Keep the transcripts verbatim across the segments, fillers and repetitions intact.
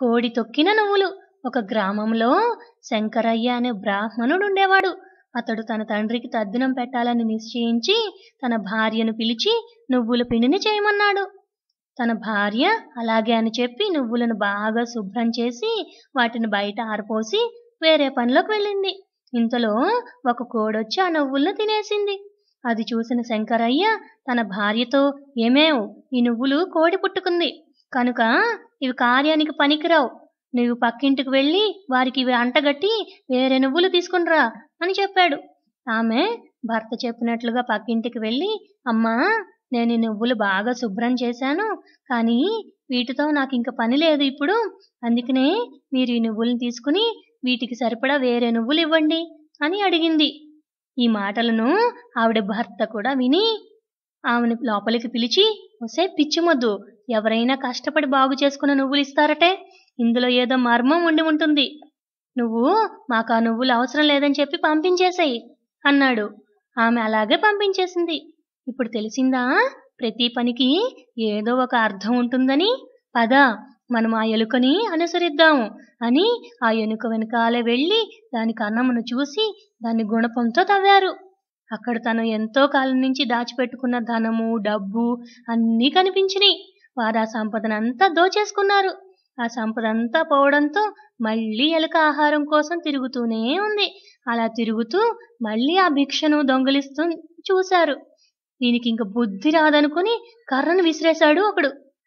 కోడి తొక్కిన నువ్వులు. ఒక గ్రామంలో శంకరయ్య అనే బ్రాహ్మణుడు ఉండేవాడు. అతడు తన తండ్రికి తద్దినం పెట్టాలని నిశ్చయించి తన భార్యను పిలిచి నువ్వుల పిండిని చేయమన్నాడు. తన భార్య అలాగే అని చెప్పి నువ్వులను బాగా శుభ్రం చేసి వాటిని బయట ఆరపోసి వేరే పనిలోకి వెళ్ళింది. ఇంతలో ఒక కోడొచ్చి ఆ నువ్వులను తినేసింది. అది చూసిన శంకరయ్య తన భార్యతో, ఏమేవ్, ఈ నువ్వులు కోడి పుట్టుకుంది కనుక ఇవి కార్యానికి పనికిరావు. నువ్వు పక్కింటికి వెళ్ళి వారికి ఇవి అంటగట్టి వేరే నువ్వులు తీసుకునిరా అని చెప్పాడు. ఆమె భర్త చెప్పినట్లుగా పక్కింటికి వెళ్ళి, అమ్మా, నేను ఈ నువ్వులు బాగా శుభ్రం చేశాను, కానీ వీటితో నాకు ఇంక పని లేదు ఇప్పుడు. అందుకనే మీరు ఈ నువ్వులను తీసుకుని వీటికి సరిపడా వేరే నువ్వులు ఇవ్వండి అని అడిగింది. ఈ మాటలను ఆవిడ భర్త కూడా విని ఆమెను లోపలికి పిలిచి, ఒసే పిచ్చిమొద్దు, ఎవరైనా కష్టపడి బాగు చేసుకున్న నువ్వులు ఇస్తారటే, ఇందులో ఏదో మర్మం ఉండి ఉంటుంది. నువ్వు మాకు ఆ నువ్వులు అవసరం లేదని చెప్పి పంపించేసాయి అన్నాడు. ఆమె అలాగే పంపించేసింది. ఇప్పుడు తెలిసిందా, ప్రతి పనికి ఏదో ఒక అర్థం ఉంటుందని. పద, మనం ఆ ఎలుకని అనుసరిద్దాము అని ఆ ఎలుక వెనకాలే వెళ్ళి దాని కన్నమును చూసి దాన్ని గుణపంతో తవ్వారు. అక్కడ తను ఎంతో కాలం నుంచి దాచిపెట్టుకున్న ధనము, డబ్బు అన్నీ కనిపించినాయి. వారు ఆ సంపదనంతా దోచేసుకున్నారు. ఆ సంపద అంతా పోవడంతో మళ్ళీ ఎలుక ఆహారం కోసం తిరుగుతూనే ఉంది. అలా తిరుగుతూ మళ్ళీ ఆ భిక్షను దొంగిలిస్తూ చూశారు. దీనికి ఇంక బుద్ధి రాదనుకుని కర్రను విసిరేశాడు ఒకడు.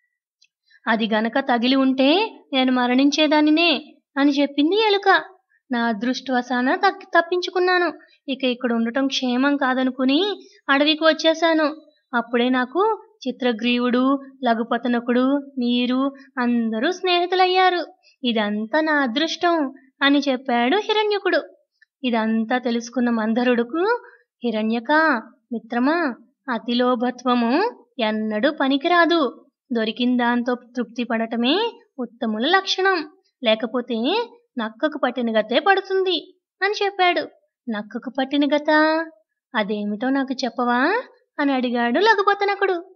అది గనక తగిలి ఉంటే నేను మరణించేదానినే అని చెప్పింది ఎలుక. నా అదృష్టవశాన తప్పించుకున్నాను. ఇక ఇక్కడ ఉండటం క్షేమం కాదనుకుని అడవికి వచ్చేశాను. అప్పుడే నాకు చిత్రగ్రీవుడు, లఘుపతనకుడు, మీరు అందరూ స్నేహితులయ్యారు. ఇదంతా నా అదృష్టం అని చెప్పాడు హిరణ్యకుడు. ఇదంతా తెలుసుకున్న మందరుడుకు, హిరణ్యక, మిత్రమా, అతిలోభత్వము ఎన్నడూ పనికిరాదు. దొరికిన దాంతో తృప్తి పడటమే ఉత్తముల లక్షణం. లేకపోతే నక్కకు పట్టిన గతే పడుతుంది అని చెప్పాడు. నక్కకు పట్టిన గత? అదేమిటో నాకు చెప్పవా అని అడిగాడు లఘుపతనకుడు.